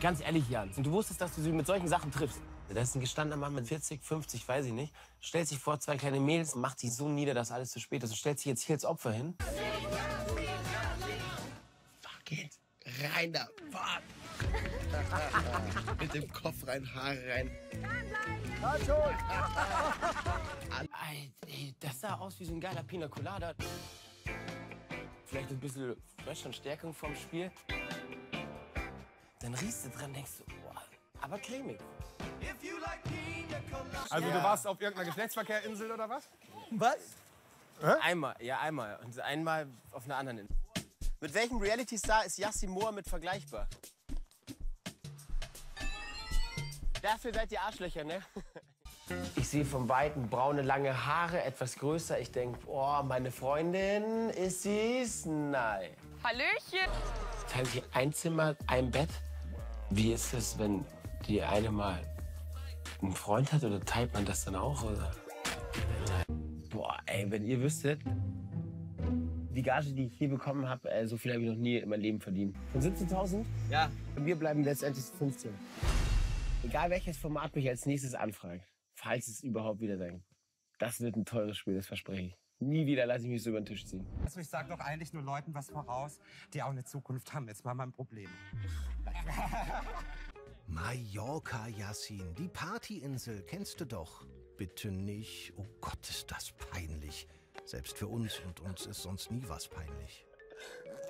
Ganz ehrlich, Jan, und du wusstest, dass du sie mit solchen Sachen triffst. Das ist ein gestandener Mann mit 40, 50, weiß ich nicht. Stellt sich vor zwei kleine Mädels, macht sie so nieder, dass alles zu spät ist und stellt sich jetzt hier als Opfer hin. Fuck it. Rein da. Fuck. Mit dem Kopf rein, Haare rein. Ey, das sah aus wie so ein geiler Pina Colada. Vielleicht ein bisschen Fresh und Stärkung vom Spiel. Dann riechst du dran, denkst du, boah, aber cremig. Also du warst auf irgendeiner Geschlechtsverkehrinsel oder was? Was? Einmal, ja einmal. Und einmal auf einer anderen Insel. Mit welchem Reality-Star ist Yassin Mohammed vergleichbar? Dafür seid ihr Arschlöcher, ne? Ich sehe vom Weiten braune, lange Haare, etwas größer. Ich denke, oh, meine Freundin, ist sie's? Nein. Hallöchen. Teilen Sie ein Zimmer, ein Bett? Wie ist es, wenn die eine mal einen Freund hat, oder teilt man das dann auch? Oder? Boah, ey, wenn ihr wüsstet, die Gage, die ich hier bekommen habe, so viel habe ich noch nie in meinem Leben verdient. Von 17.000? Ja. Wir bleiben letztendlich 15. Egal welches Format mich als nächstes anfragt, falls es überhaupt wieder sein. Das wird ein teures Spiel, das verspreche ich. Nie wieder lasse ich mich so über den Tisch ziehen. Also ich sag doch eigentlich nur Leuten was voraus, die auch eine Zukunft haben. Jetzt mal mein Problem. Mallorca, Yassin, die Partyinsel, kennst du doch. Bitte nicht. Oh Gott, ist das peinlich. Selbst für uns, und uns ist sonst nie was peinlich.